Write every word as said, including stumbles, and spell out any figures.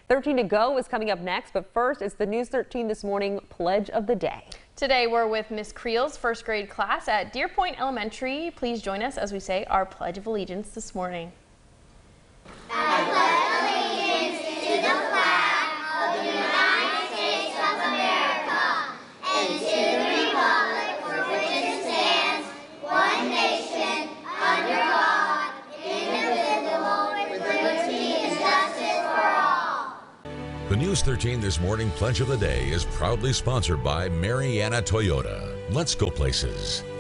thirteen to go is coming up next, but first it's the News thirteen This Morning Pledge of the Day. Today we're with Miss Creel's first grade class at Deer Point Elementary. Please join us as we say our Pledge of Allegiance this morning. I pledge allegiance to the flag of the United States of America and to the republic for which it stands, one nation, under God, indivisible, with liberty and justice for all. The News thirteen This Morning Pledge of the Day is proudly sponsored by Mariana Toyota. Let's go places.